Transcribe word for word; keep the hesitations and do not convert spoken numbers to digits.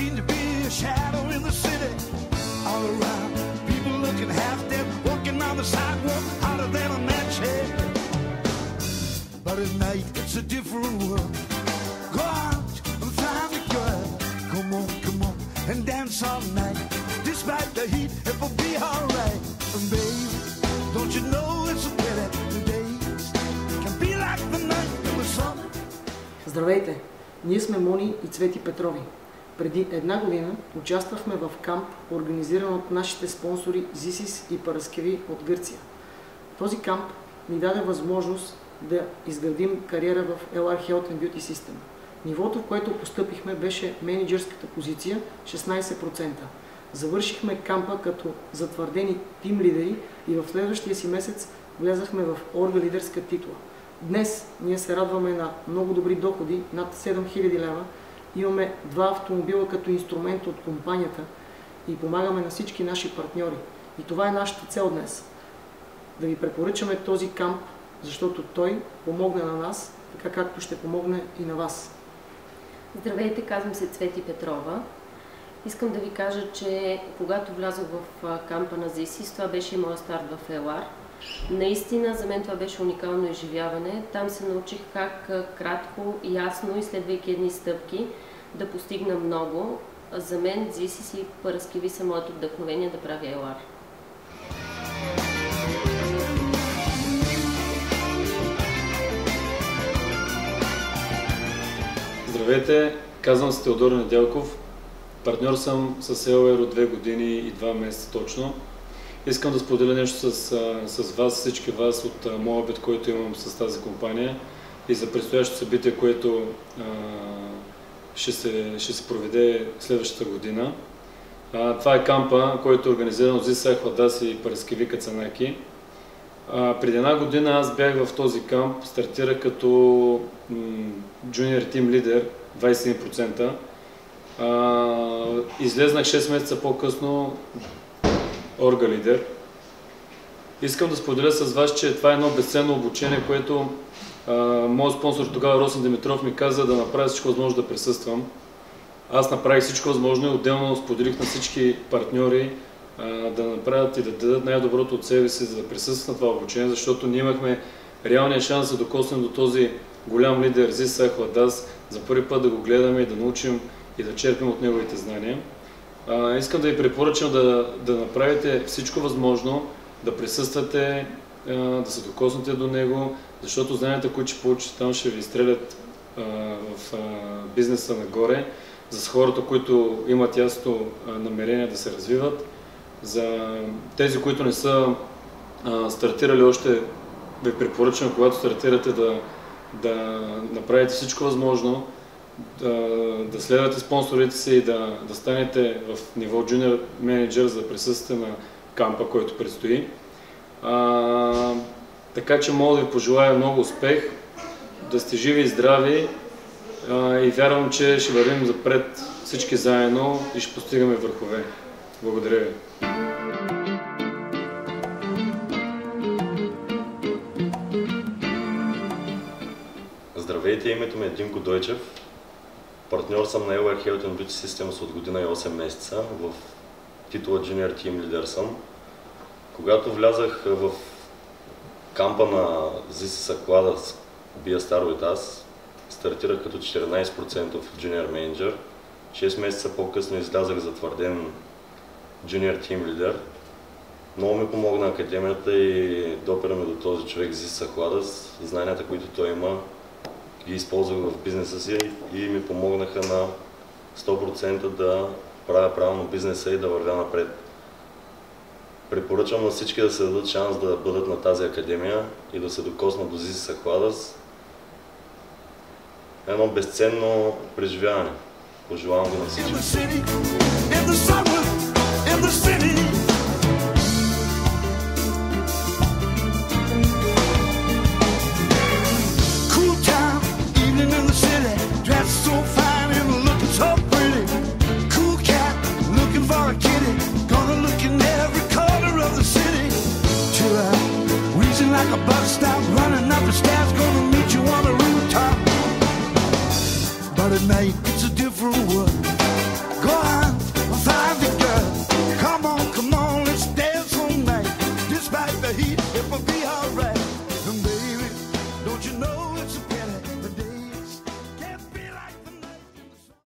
seem to be a shadow in the city. All around, people looking half dead, walking on the sidewalk, hotter than a match head. But at night, it's a different world. Go out and find a girl. Come on, come on, and dance all night. Despite the heat, it will be alright. And baby, don't you know it's a pity the days can be like the night in the summer. Здравейте! Ние сме Мони и Цвети Петрови. Преди една година участвахме в камп, организиран от нашите спонсори Зисис и Параскеви от Гърция. Този камп ни даде възможност да изградим кариера в ел ар Health and Beauty System. Нивото, в което постъпихме, беше менеджерската позиция шестнайсет процента. Завършихме кампа като затвърдени тим лидери и в следващия си месец влезахме в орга лидерска титла. Днес ние се радваме на много добри доходи, над седем хиляди лева. Имаме два автомобила като инструмент от компанията и помагаме на всички наши партньори. И това е нашата цел днес. Да ви препоръчаме този камп, защото той помогне на нас, така както ще помогне и на вас. Здравейте, казвам се Цвети Петрова. Искам да ви кажа, че когато влязох в кампа на Зисис, това беше и моят старт в ел ар. Наистина, за мен това беше уникално изживяване. Там се научих как кратко, ясно и следвайки едни стъпки да постигна много. За мен Зисис и Параскеви са моето вдъхновение да правя ел ар. Здравейте, казвам се Теодор Недялков. Партньор съм с ел ар от две години и два месеца точно. Искам да споделя нещо с, с вас, всички вас от моя опит, който имам с тази компания и за предстоящото събитие, което а, ще, се, ще се проведе следващата година. А, това е кампа, който е организиран от Зисис Ахладас и Параскеви Кацанаки. А, преди една година аз бях в този камп, стартирах като джуниор тим лидер, двайсет и един процента. А, излезнах шест месеца по-късно орга лидер. Искам да споделя с вас, че това е едно безценно обучение, което а, моят спонсор тогава Росен Димитров ми каза да направя всичко възможно да присъствам. Аз направих всичко възможно и отделно споделих на всички партньори а, да направят и да дадат най-доброто от себе си, за да присъстват на това обучение, защото ние имахме реалния шанс да докоснем до този голям лидер Зисис Ахладас, за първи път да го гледаме и да научим и да черпим от неговите знания. Uh, искам да ви препоръчам да, да направите всичко възможно, да присъствате, uh, да се докоснете до него, защото знанията, които ще получите там, ще ви изстрелят uh, в uh, бизнеса нагоре, за хората, които имат ясно uh, намерение да се развиват. За тези, които не са uh, стартирали още, ви препоръчвам, когато стартирате, да, да направите всичко възможно, Да, да следвате спонсорите си и да, да станете в ниво джуниор менеджер, за да присъствате на кампа, който предстои. А, така че мога да ви пожелая много успех, да сте живи и здрави а, и вярвам, че ще вървим запред всички заедно и ще постигаме върхове. Благодаря ви! Здравейте, името ми е Димко Дойчев. Партньор съм на ел ар Health and Beauty Systems от година и осем месеца. В титула Junior Team Leader съм. Когато влязах в кампа на Зисис Ахладас, Be a Star with Us, стартирах като четиринайсет процента Junior Manager. шест месеца по-късно излязах затвърден Junior Team Leader. Много ми помогна академията и допираме до този човек Зисис Ахладас. Знанията, които той има, ги използвах в бизнеса си и ми помогнаха на сто процента да правя правилно бизнеса и да вървя напред. Препоръчвам на всички да се дадат шанс да бъдат на тази академия и да се докоснат до Зисис Ахладас. Едно безценно преживяване. Пожелавам го на всички. Like a bus stop, running up the stairs, gonna meet you on the rooftop. But at night, it's a different world.